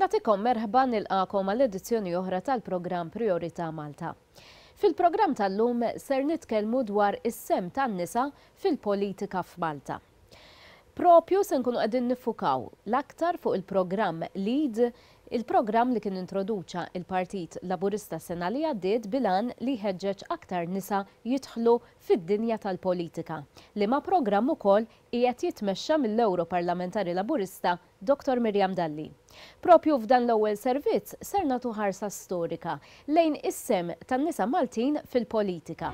Natikom merħba nilqakom għall-edizzjoni oħra tal-programm Priorità Malta. Fil-programm tal-lum ser nitkellmu dwar is-sem tan-nisa fil-politika f'Malta. Propju se nkunu qegħdin nifukaw l-aktar fuq il-programm LEAD, il-programm li kien introduċa il-Partit Laburista sena li għaddiet bilan li ħeġġeġ aktar nisa jidħlu fid-dinja tal-politika, li ma' programm ukoll qiegħed jitmexxa mill-Europarlamentari Laburista Dr. Miriam Dalli. Propju f'dan l-ewwel servizz ser nagħtu ħarsa storika lejn is-sem tan-nisa Maltin fil-politika.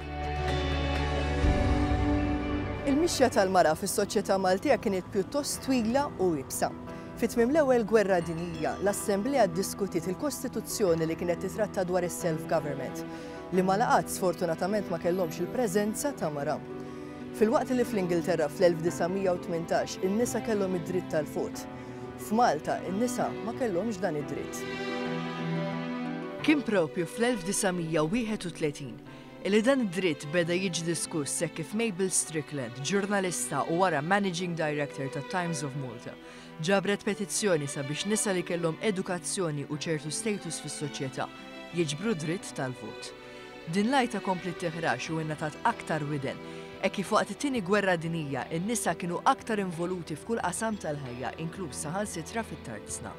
Il-mixja tal-mara fis-soċjetà Maltija kienet pjuttost twila u ibsa. Fit-tmiem l-ewwel gwerra dinjija, l-Assemblea ddiskutiet il-Kostituzzjoni li kienet titratta dwar is-self-government, li ma laqat sfortunatament ma kellhomx il-preżenza ta' mara. Fil-waqt li fl-Ingilterra fl-1918 in-nisa kellhom id-dritt tal-vot, f'Malta in-nisa ma kellhomx dan id-dritt. Kien propju fl-1931 illi dan id-dritt beda jiġi diskuss hekk kif Mabel Strickland, ġurnalista u wara Managing Director ta' Times of Malta, ġabret petizzjoni sabiex nisa li kellhom edukazzjoni u ċertu status fis-soċjetà jiġbru dritt tal-vot. Din lajta komplet teħrax u innatat aktar widen, hekk kif waqt it-tieni gwerra dinjija in-nisa kienu aktar involuti f'kull qasam tal-ħajja, inkluż saħansitra fit-tardsna.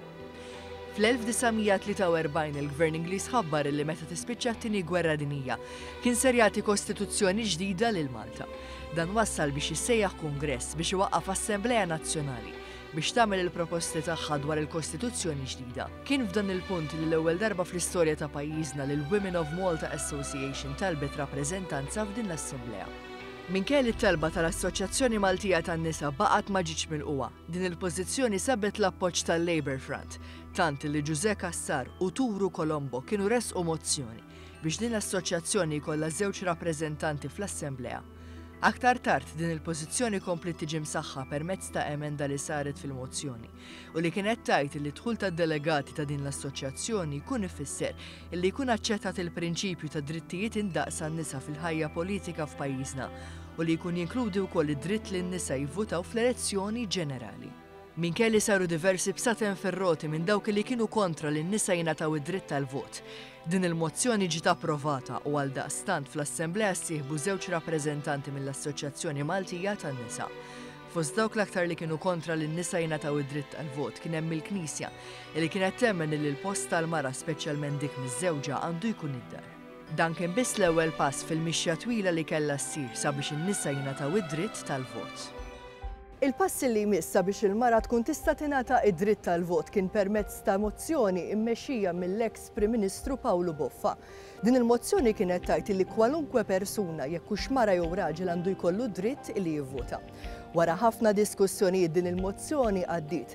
Fl-1943 il-Gvern Ingliż ħabbar li meta tispiċċa t-tieni gwerra dinjija kien ser jagħti kostituzzjoni ġdida lil Malta. Dan wassal biex issejjaħ kongress biex iwaqqaf Assembleja Nazzjonali biex tagħmel il-proposti tagħha dwar il-Kostituzzjoni ġdida. Kien f'dan il-punt li l-ewwel darba fl-istorja ta' pajjiżna li l-Women of Malta Association talbet rappreżentanza f'din l-Assembleja. Minkejja it-talba tal-Assoċjazzjoni Maltija tan-nisa baqgħet ma ġietx milquha, din il-pożizzjoni sabet l-appoġġ tal-Labour Front, tant li Giuseppe Cassar u Turu Colombo kienu resqu mozzjoni biex din l-assoċjazzjoni jkollha żewġ rappreżentanti fl-Assemblea. Aktar tard din il-pożizzjoni komplet tiġi msaħħa permezz ta' emenda li saret fil-mozzjoni u li kienet tgħid li dħul tad-delegati ta' din l-assoċjazzjoni jkun ifisser illi jkun aċċettat il-prinċipju ta' drittijiet indaqsa n-nisa fil-ħajja politika f'pajjiżna u li jkun jinkludi wkoll id-dritt li n-nisa jivvutaw fl-elezzjoni ġenerali. Minkejja li saru diversi bsaten ferroti minn dawk li kienu kontra li n-nisa jingħataw id-dritt tal-vot, din il-mozzjoni ġiet approvata u għal daqstant fl-Assemblea ssieħbu żewġ rappreżentanti mill-Assoċjazzjoni Maltija tan-nisa. Fost dawk l-aktar li kienu kontra li n-nisa jingħataw id-dritt tal-vot kien hemm il-Knisja li kienet temmen li l-post tal-mara speċjalment dik miż-żewġa għandu jkun id-dar. Dan kien biss l-ewwel pass fil-mixja twila li kellha ssir sabiex in-nisa jingħataw id-dritt tal-vot. Il-passi li jmissa biex il-mara tkun tista' tingħata id-dritt tal-vot kien permezz ta' mozzjoni mmexxija mill-eks Prim Ministru Paolo Boffa. Din il-mozzjoni kienet tgħid li kwalunkwe persuna jekk hux mara jew raġel għandu jkollu dritt li jivvota. Wara ħafna diskussjonijiet din il-mozzjoni għaddiet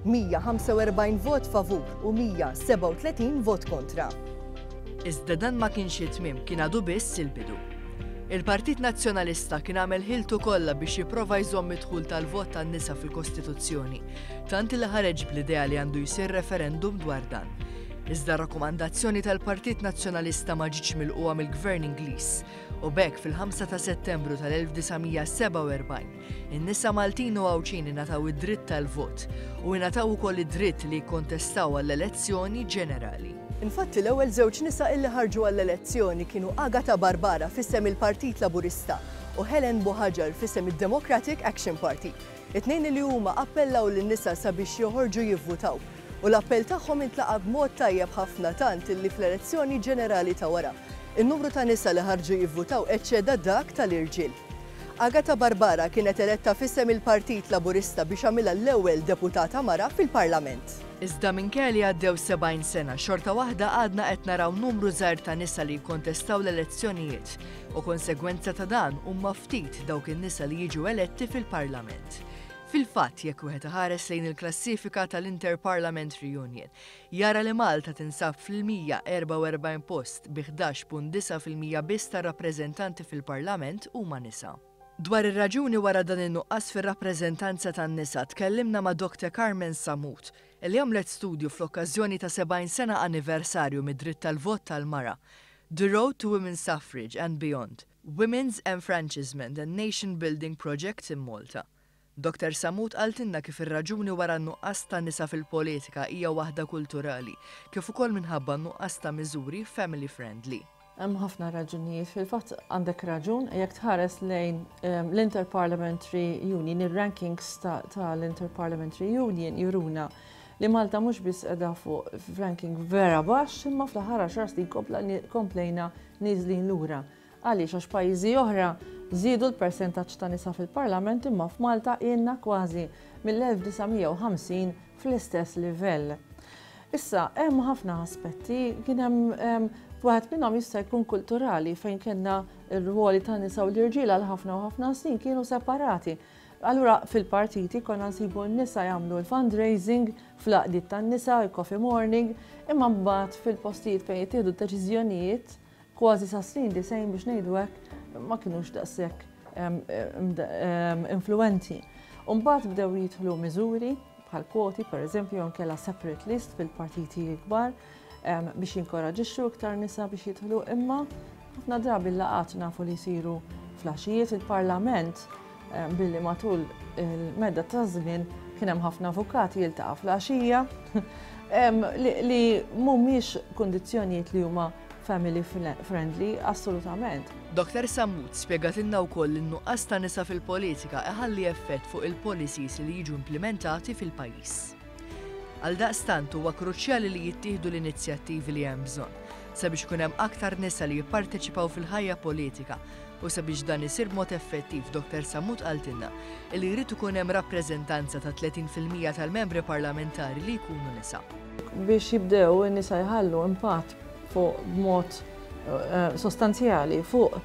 145 vot favur u 137 vot kontra. Iżda dan ma kienx it-tmiem, kien għadu biss il-bidu. Il-Partit Nazzjonalista kien għamel ħiltu kollha biex jipprova jżomm id-dħul tal-vot tan-nisa fil-Kostituzzjoni, tant li ħareġ bl-idea li għandu jsir referendum dwar dan. Iżda rakkomandazzjoni tal-Partit Nazzjonalista ma ġietx milquha mill-Gvern Ingliż u b'hekk fil-5 ta' Settembru tal-1947 in-nisa Maltin u Awċin ingħataw id-dritt tal-vot u ingħataw ukoll id-dritt li jikkontestaw għall-elezzjoni ġenerali. Infatti l-ewwel żewġ nisa illi ħarġu għall-elezzjoni kienu Agata Barbara fissem il-Partit Laburista u Helen Bohaġar fissem il-Democratic Action Party. It-tnejn li huma appellaw lin-nisa sabiex joħorġu jivvutaw u l-appell tagħhom intlaqa b'mod tajjeb ħafna tant illi fl-elezzjoni ġenerali ta' wara in-numru ta' nisa li ħarġu jivvutaw eċċeda dak tal-irġiel. Agata Barbara kienet eletta fissem il-Partit Laburista biex għamilha l-ewwel deputata mara fil-Parlament. Iżda minkejja li għaddew 70 sena, xorta waħda għadna qed naraw numru żgħar ta' nisa li jkontestaw l-elezzjonijiet u konsegwenza ta' dan huma ftit dawk in-nisa li jiġu eletti fil-Parlament. Fil-fatt jekk wieħed iħares lejn il-klassifika tal-Interparliamentary Union, jara li Malta tinsab fil-144 post bi 11.9% biss ta' rappreżentanti fil-Parlament huma nisa. Dwar ir-raġuni wara dan in-nuqqas fir-rappreżentanza tan-nisa tkellimna ma' Dr. Carmen Samut li għamlet studju fl-okkażjoni ta' 70 sena anniversarju mid-dritt tal-vot tal-mara, The Road to Women's Suffrage and Beyond, Women's Enfranchisement and Nation Building Projects in Malta. Dr. Samut qaltilna kif ir-raġuni wara n-nuqqas ta' nisa fil-politika hija waħda kulturali, kif ukoll minħabba n-nuqqas ta' miżuri family friendly. Hemm ħafna raġunijiet, fil-fatt għandek raġun, jekk tħares lejn l-Interparliamentary Union, ir-rankings tal-Interparliamentary Union juruna li Malta mhux biss qiegħda fuq ranking vera baxx, imma fl-aħħar 10 snin komplejna nieżlin lura. Għaliex għax pajjiżi oħra żiedu l-persentaġġ ta' nisa fil-Parlament imma f'Malta jenna kważi mill-1950 fl-istess livell. Issa, hemm ħafna aspetti, kien hemm waħed minnhom jista' jkun kulturali fejn kellna r-ruoli ta' nisa u l-irġiel għal ħafna u ħafna snin kienu separati. Allura fil-partiti konna nsibu n-nisa jagħmlu l-fundraising fl-aqdiet tan-nisa, il-coffee morning, imma mbagħad fil-postijiet fejn jittieħdu deċiżjonijiet kważi sa snin disejn biex ngħidu hekk ma kinux daqshekk influenti. U mbagħad bdew jidħlu miżuri bħal kwoti, pereżempju, jew kellha separate list fil-partiti kbar biex jinkoraġixxu iktar nisa biex jidħlu, imma ħafna drabi l-laqgħat nafu li jsiru flaxijiet il-Parlament billi matul il-medda ta' żmien kien hemm ħafna avukati jiltaqa' flaxija li mhumiex kundizzjonijiet li huma family friendly, assolutament. Dr. Samut spjegatilna wkoll li n-nuqqas ta' nisa fil-politika iħalli effett fuq il-policies li jiġu implementati fil-pajjiż. Għaldaqstant huwa kruċjali li jittieħdu l-inizjattivi li hemm bżonn sabiex ikun hemm aktar nisa li jipparteċipaw fil-ħajja politika u sabiex dan isir b'mod effettiv. Dr. Samut qaltilna li jrid ikun hemm rappreżentanza ta' 30% tal-membri parlamentari li jkunu nisa. Biex jibdew in-nisa jħallu impatt fuq b'mod sostanzjali fuq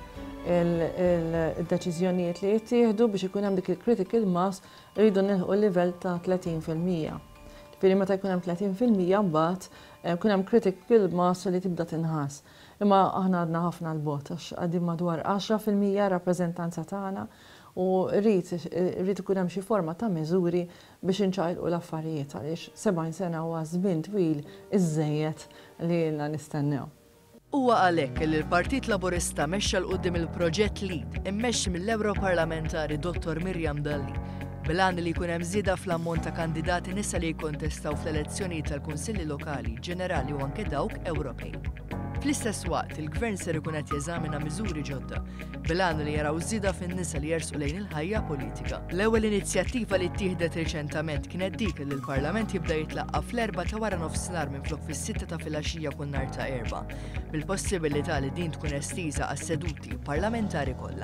il-deċiżjonijiet li jittieħdu biex ikun hemm dik il-critical mass rridu nilħu l-livell ta' 30%. Ġifieri meta jkun hemm 30% mbagħad jkun hemm critical mass li tibda tinħass. Imma aħna għadna ħafna l-bot għax qegħdin madwar 10% rappreżentanza tagħna u rrid ikun hemm xi forma ta' miżuri biex inċaqilqu l-affarijiet għaliex 70 sena huwa żmien twil iżżejjed li ilna nistennew. Huwa għalhekk li l-Partit Laburista mexxa l quddiem il-proġett LEAD immexxi mill-Ewroparlamentari Dr. Miriam Dalli bil-għan li jkun hemm żieda fl-ammont ta' kandidati nisa li jkontestaw fl-elezzjonijiet tal-Kunsilli Lokali, Ġenerali u anke dawk Ewropej. Fl-istess waqt, il-Gvern ser ikun qed jeżamina miżuri ġodda bil-għan li jaraw żieda fin-nisa li jersqu lejn il-ħajja politika. L-ewwel inizjattiva li ttieħdet riċentament kienet dik li l-Parlament jibda jitlaqqa fl-4 ta' wara nofsinhar minflok fis-6 ta' filgħaxija kull nhar ta' erba' bil-possibilità li din tkun estiża għas-seduti parlamentari kollha.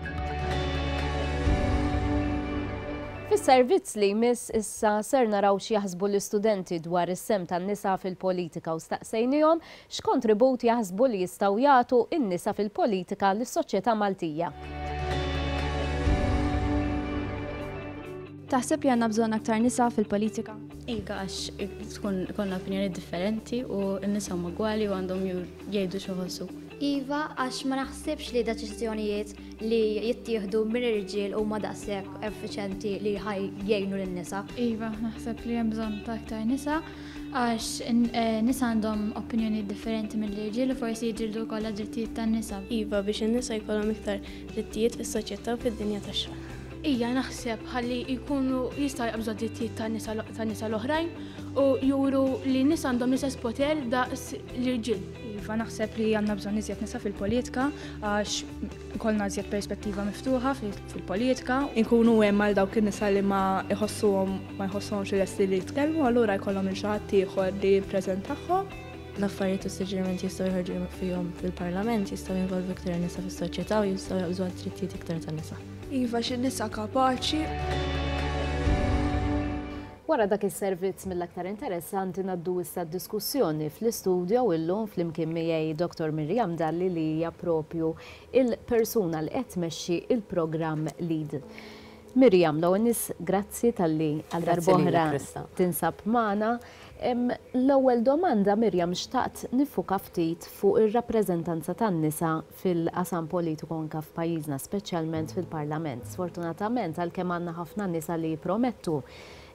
Fis-servizz li jmiss issa ser naraw xi jaħsbu l-istudenti dwar is-sem tan-nisa fil-politika u staqsejnihom x'kontribut jaħsbu li jistgħu jagħtu n-nisa fil-politika lis-soċjetà Maltija. Taħseb li għandna bżonn aktar nisa fil-politika? Iga għax konna opinjoni differenti u n-nisa huma gwali u għandhom jgħidu xi ħossu. Iva, għax ma naħsibx li deċiżjonijiet li jittieħdu minn irġiel huma daqshekk effiċjenti li jgħinu lin-nisa. Iva, naħseb li hemm bżonn ta' aktar nisa għax nisa għandhom opinjoni differenti mill-irġiel u forsi jġildu kollha drittijiet tan-nisa. Iva, biex in-nisa jkollhom iktar drittijiet fis-soċjetà u fid-dinja tax-xogħol. Ija naħseb ħalli jkunu jistgħu jaqbżu drittijiet tan-nisa l-oħrajn u juru li nisa għandhom l-istess poter daqs l-irġiel. Iva, naħseb li għandna bżonn iżjed nisa fil-politika għax kollna iżjed perspettiva miftuħa fil-politika. Inkunu hemm għal dawk in-nisa li ma jħossuhomx lesti li jitkellmu, allura jkollhom il xi ħadd ieħor li jippreżentahom. L-affarijiet u s-suġġerimenti jistgħu jħorġu fihom fil-Parlament, jistgħu jinvolvu iktar nisa fis-soċjetà u jistgħu jaqbżu għal drittijiet iktar tan-nisa. Iva, xi nisa kapaċi. Wara dak is-servizz mill-aktar interessanti ngħaddu issa d-diskussjoni fl-istudju illum flimkien miegħi Dr. Miriam Dalli li hija proprju il-persuna li qed tmexxi il-programm LEAD. Miriam, l-ewwel grazzi tal-li għal darb'oħra tinsab magħna. L-ewwel domanda Miriam xtaqt nifuka ftit fuq ir-rappreżentanza tan-nisa fil-qasam politiku anke f'pajjiżna, speċjalment fil-Parlament. Sfortunatament għalkemm għandna ħafna nisa li jippromettu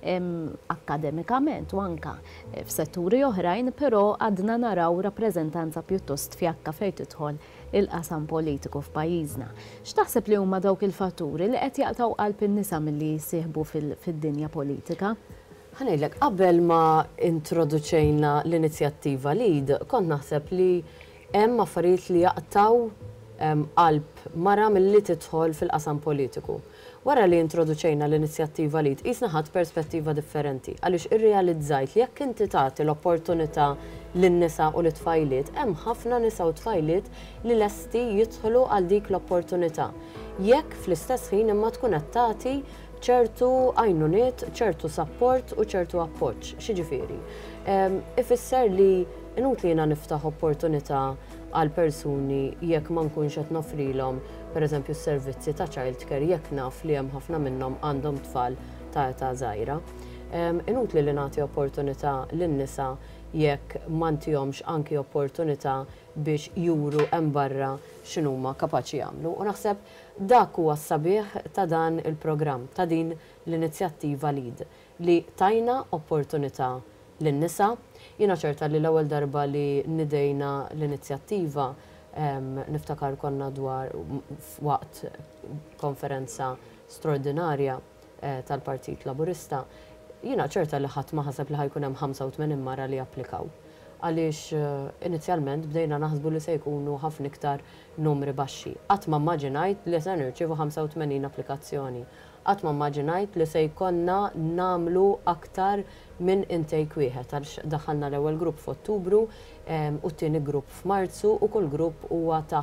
akademikament u anka f'setturi oħrajn, però għadna naraw rappreżentanza pjuttost fjakka fejn tidħol il-qasam politiku f'pajjiżna. X'taħseb li huma dawk il-fatturi li qed jaqtaw qalb in-nisa milli jsieħbu fid-dinja politika? Ħanejlek, qabel ma introduċejna l-inizjattiva LEAD, kont naħseb li hemm affarijiet li jaqtaw qalb mara milli tidħol fil-qasam politiku. Wara li introduċejna l-inizjattiva LEAD, qisna ħadd perspettiva differenti, għaliex irrealizzajt li jekk inti tagħti l-opportunità lin-nisa u l-tfajliet, hemm ħafna nisa u tfajliet li lesti jidħlu għal dik l-opportunità. Jekk fl-istess ħin imma tkun qed tagħti ċertu għajnuniet, ċertu support u ċertu appoġġ. Xiġifieri. Ifisser li inutli jiena niftaħ opportunità għal persuni jekk ma nkunx qed nofrilhom pereżempju s-servizzi ta' childcare jekk naf li hemm ħafna minnhom għandhom tfal ta' età żgħira. Inutli li nagħti opportunità lin-nisa jekk ma ntihomx anki opportunità biex juru hemm barra x'inhuma kapaċi jagħmlu. U naħseb dak huwa s-sabiħ ta' dan il-programm, ta' din l-inizjattiva LEAD li tajna opportunità lin-nisa. Jiena ċerta li l-ewwel darba li nidejna l-inizjattiva niftakar konna dwar waqt konferenza straordinarja tal-Partit Laburista. Jiena ċerta li ħadd ma ħaseb li ħajkun hemm 85 mara li applikaw. Għaliex inizjalment bdejna naħsbu li se jkunu ħafna iktar numri baxxi. Qatt ma immaġinajt li se nirċievu 85 applikazzjoni. Qatt ma immaġinajt li se jkollna nagħmlu aktar minn intake wieħed għaliex daħħalna l-ewwel grupp f'Ottubru u t-tieni grupp f'Marzu u kull grupp huwa ta'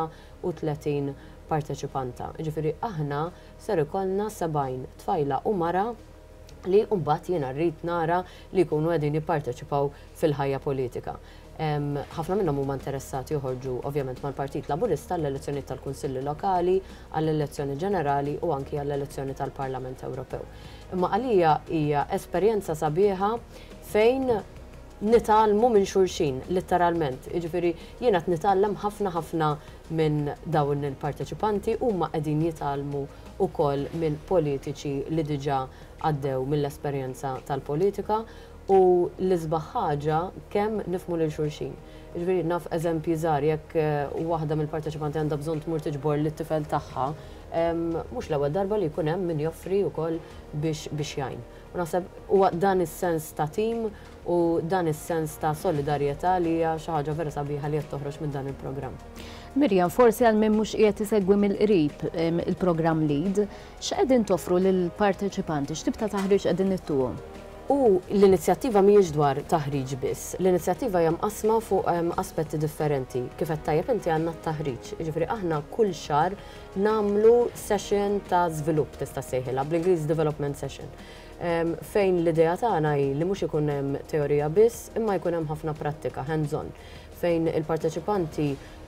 35 parteċipanta. Ġifieri aħna ser ikollna 70 tfajla u mara li mbagħad jiena rrid nara li jkunu qegħdin jipparteċipaw fil-ħajja politika. Ħafna minnhom huma interessati joħorġu ovvjament mal-Partit Laburista għall-elezzjoni tal-Kunsilli Lokali, għall-elezzjoni ġenerali u anki għall-elezzjoni tal-Parlament Ewropew. Imma għalija hija esperjenza sabiħa fejn nitalmu minn xulxin, letteralment. Jiġifieri jiena qed nitgħallem ħafna minn dawn il-parteċipanti huma qegħdin jitalmu wkoll minn politiċi li diġà għaddew mill-esperjenza tal-politika u l-isbaħ ħaġa kemm nifhmu lil xulxin. Jiġifieri naf eżempji żgħar jekk waħda mill-parteċipanti għandha bżonn tmur tiġbor lit-tifel tagħha, mhux l-ewwel darba li jkun hemm min joffri wkoll biex jgħin. U naħseb huwa dan is-sens ta' tim u dan is-sens ta' solidarjetà li hija xi ħaġa vera sabiħa li qed toħroġ minn dan il-programm. Mirjam, forsi għal min mhux qiegħed isegwi mill-qrib il-programm LEAD, x'qegħdin toffru lill-parteċipanti, x'tib ta' taħriġ qegħdin nittuhom? U l-inizjattiva mhijiex dwar taħriġ biss. L-inizjattiva hija mqasma fuq aspetti differenti. Kif qed tajjeb inti għandna t-taħriġ. Jiġifieri aħna kull xahar nagħmlu session ta' żvilupp tista' sejħilha bl-Ingliż development session. Fejn l-idea tagħna hi li mhux ikun hemm teorija biss, imma jkun hemm ħafna prattika hands-on fejn il-parteċipanti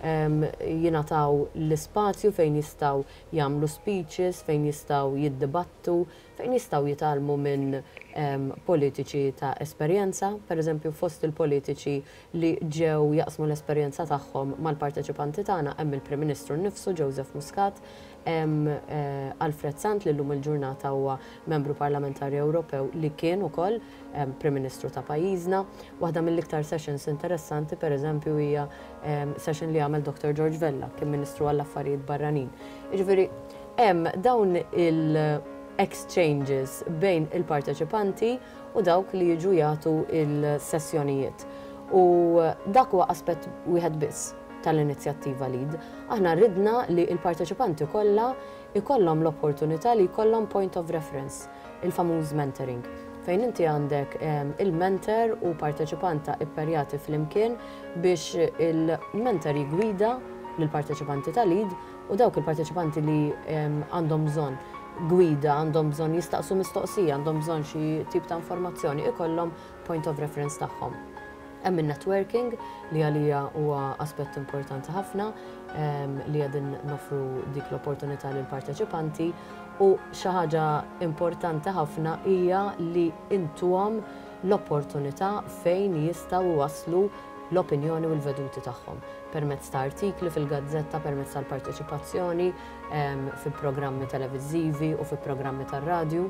jingħataw l-ispazju fejn jistgħu jagħmlu speeches, fejn jistgħu jiddibattu, fejn jistgħu jitalmu minn politiċi ta' esperjenza, pereżempju fost il-politiċi li ġew jaqsmu l-esperjenza tagħhom mal-parteċipanti tagħna hemm il-Prim Ministru nnifsu Joseph Muscat, hemm Alfred Sant li llum il-ġurnata huwa membru parlamentari Ewropew li kien ukoll Prim Ministru ta' pajjiżna. Waħda mill-iktar sessions interessanti pereżempju hija session li għamel Dr. George Vella, kien Ministru għall-Affarijiet Barranin. Jiġifieri hemm dawn il-exchanges bejn il-parteċipanti u dawk li jiġu jagħtu il-sessjonijiet. U dak huwa aspett wieħed biss tal-inizjattiva LEAD. Aħna ridna li l-parteċipanti kollha ikollhom l-opportunità li jkollhom point of reference, il-famuż mentoring, fejn inti għandek il-mentor u parteċipanta ipperjati fl-imkien biex il-mentor jigwida lill-parteċipanti ta' LEAD u dawk il-parteċipanti li għandhom bżonn gwida, għandhom bżonn jistaqsu mistoqsija, għandhom bżonn xi tip ta' informazzjoni, ikollhom point of reference tagħhom. Hemm il-networking li għalija huwa aspett importanti ħafna li għadin nofru dik l-opportunità lill parteċipanti u xi ħaġa importanti ħafna hija li intuhom l-opportunità fejn jistgħu waslu l-opinjoni u l-veduti tagħhom permezz ta' artikli fil-gazzetta, permezz tal-parteċipazzjoni fi programmi televiżivi u fi programmi tar-radju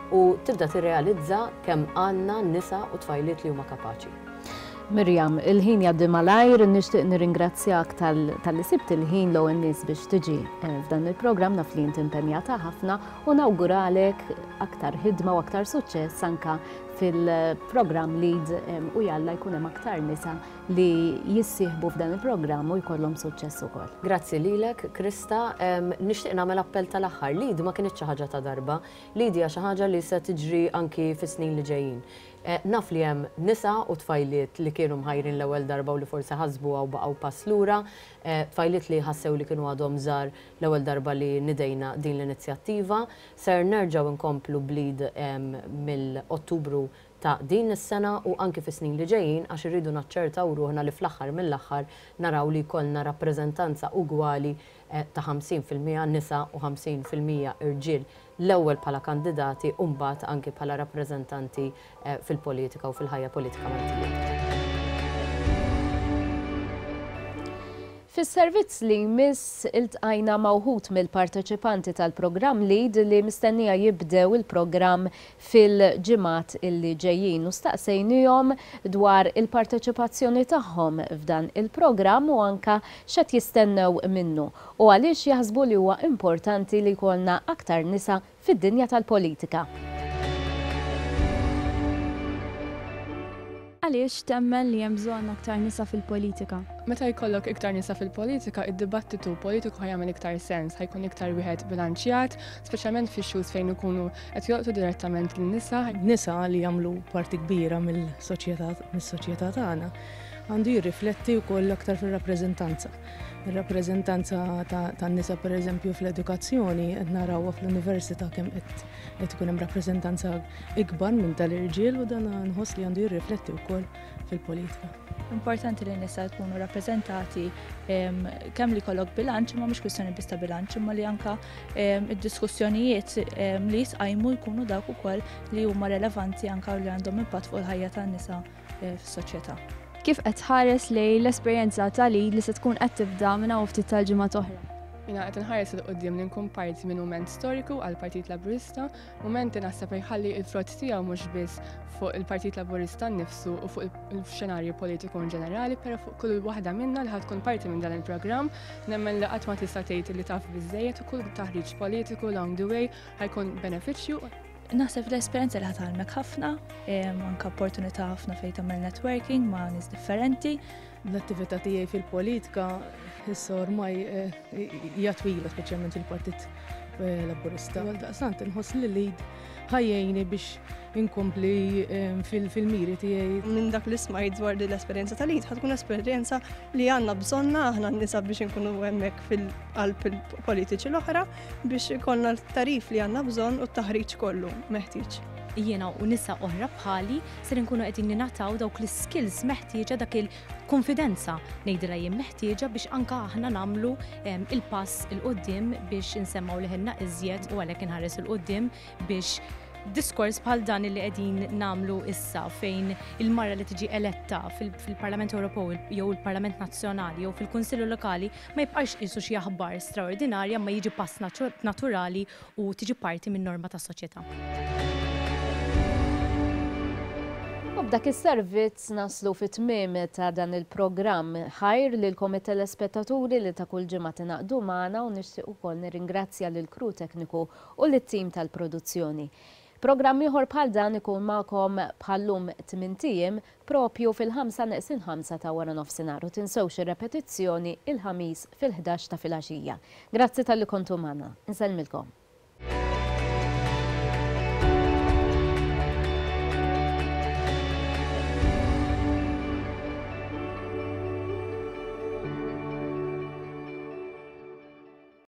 u tibda tirrealizza kemm għandna nisa u tfajliet li huma kapaċi. Mirjam, il-ħin jaddi malajr, nixtieq nirringrazzjak tal-li sibt il-ħin l nies biex tiġi f'dan il-programm naf li inti impenjata ħafna u nawguralek aktar ħidma u aktar suċċess anka fil-programm Lead u jalla jkun hemm aktar nisa li jissieħbu f'dan il-programm u jkollhom suċċess ukoll. Grazzi lilek, Krista. Nixtieq nagħmel appell tal-aħħar. Lead ma kienx xi ħaġa ta' darba. Lead hija xi ħaġa li se tiġri anki fis-snin li ġejjin. Naf li hemm nisa u tfajliet li kienu mħajrin l-ewwel darba u li forsi ħasbu għaw baqgħu pass lura, tfajliet li ħassew li kienu għadhom żgħar l-ewwel darba li nidejna din l-inizjattiva. Ser nerġgħu nkomplu Bleed mill-Ottubru ta' din is-sena u anki fis-snin li ġejjin għax irridu naċċertaw ruħna li fl-aħħar mill-aħħar naraw li jkollna rappreżentanza ugwali ta' 50% nisa u 50% irġiel l-ewwel bħala kandidati u mbagħad anke bħala rappreżentanti fil-politika u fil-ħajja politika martija. Fis-servizz li jmiss iltqajna ma' wħud mill-parteċipanti tal-programm Lead li mistennija jibdew il-programm fil-ġimgħat illi ġejjin u staqsejnihom dwar il-parteċipazzjoni tagħhom f'dan il-programm u anka x'qed jistennew minnu u għaliex jaħsbu li huwa importanti li jkollna aktar nisa fid-dinja tal-politika. Għaliex temmen li hemm bżonn aktar nisa fil-politika? Meta jkollok iktar nisa fil-politika, id-dibattitu politiku ħajjagħmel iktar sens, ħajkun iktar wieħed bilanċjat, speċjalment fix-xhud fejn ikunu qed joqgħdu direttament lin-nisa. Nisa li jagħmlu parti kbira mis-soċjetà tagħna għandu jirrifletti wkoll aktar fir-rappreżentanza. Ir-rappreżentanza tan-nisa pereżempju fl-edukazzjoni qed narawha fl-università kemm qed ikun hemm rappreżentanza ikbar minn tal-irġiel u dan nħoss li għandu jirrifletti wkoll fil-politika. Importanti li n-nisa jkunu rappreżentati kemm li jkollok bilanċ, imma mhux kwistjoni biss ta' bilanċ, imma li anke id-diskussjonijiet li jisqajmu jkunu dawk ukoll li huma relevanti anke li għandhom impatt fuq il-ħajja tan-nisa fis-soċjetà. Kif qed tħares lejn l-esperjenza ta' Lead li se tkun qed tibda minn hawn ftit tal-ġimgħat oħra? Jiena qed inħares il qudiem li nkun parti minn mument storiku għall Partit Laburista, mument li naħseb jħalli l-frott tiegħu mhux biss fuq il-Partit Laburista nnifsu u fuq il-xenarju politiku in ġenerali, però fuq kull waħda minnha li ħadd tkun parti minn dan il-programm, nemmen li qatt ma tista' tgħid li taf biżżejjed u kull taħriġ politiku along the way ħajkun benefiċċju. Naħseb l-esperienza li ħatalmek ħafna, anke opportunità ħafna fejn tagħmel networking ma' nies differenti. L-attività tiegħi fil-politika issa ormai hija twila, speċjalment il-Partit Laburista. Għaldaqstant inħoss li Lead ħajjejni biex inkompli fil-miri tiegħi. Minn dak li smajt dwar din l-esperjenza ta' Lead ħatkun esperjenza li għandna bżonna aħna n-nisa biex inkunu hemmhekk fil-qalb il-politiċi l-oħra biex ikollna l-tarif li għandna bżonn u t-taħriġ kollu meħtieġ. Jiena u nisa oħra bħali ser nkunu qegħdin ningħataw dawk l-skills meħtieġa dak il-konfidenza ngħidilha jien meħtieġa biex anke aħna nagħmlu il-pass il-qudiem biex insemmaw liħinna iżjed u għalhekk inħares il-qudiem biex diskors bħal dan li qegħdin nagħmlu issa fejn il-marra li tiġi eletta fil-Parlament Ewropew jew il-Parlament Nazzjonali jew fil-Kunsillu Lokali ma jibqax qisu xi aħbar straordinarja ma jiġi pass naturali u tiġi parti min-norma tas-soċjetà. B'dak is-servizz naslu fit-tmiem ta' dan il-programm ħajr lilkom it-telespettaturi li ta' kull ġimgħa tingħaqdu magħna u nixtieq ukoll nirringrazzja lil crew tekniku u lit-tim tal-produzzjoni. Programm ieħor bħal dan ikun magħkom bħallum 8 tiem propju fil-5:05 ta' wara nofsinhar u tinsewx ir-repetizzjoni il-ħamis fil-11 ta' filgħaxija. Grazzi tal-li kontu magħna. Insellmilkom.